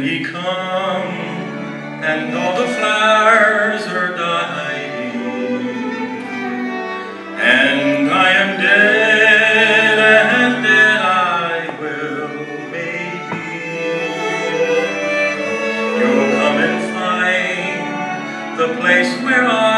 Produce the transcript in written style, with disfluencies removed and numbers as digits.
ye come, and all the flowers are dying, and I am dead, and dead I will maybe. You'll come and find the place where I